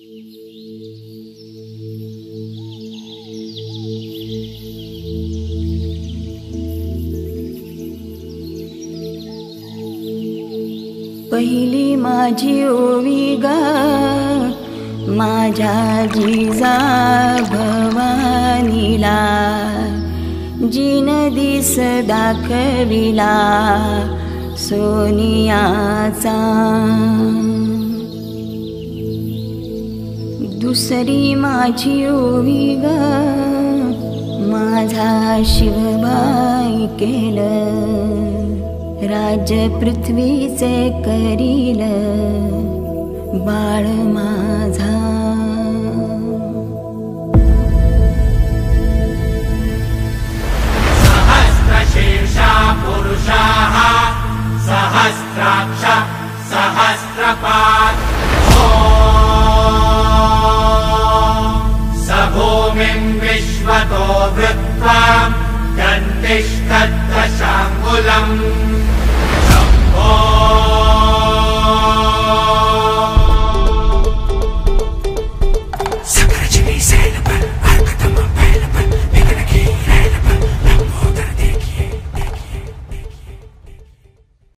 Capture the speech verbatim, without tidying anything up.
पहिली माझी ओवी गा माझ्या जिजा भवानीला, जिन दिस दाखविला सोनियाचा। दुसरी माझी ओवी ग माझा शिवबाई केलं, राज्य पृथ्वीचे करील बाळ माझा। सहस्रशीर्षा पुरुषाः सहस्राक्ष सहस्रपात् स भूमिं विश्वतो वृत्वा गन्तिष्ठत् दशाङ्गुलम् शम्भो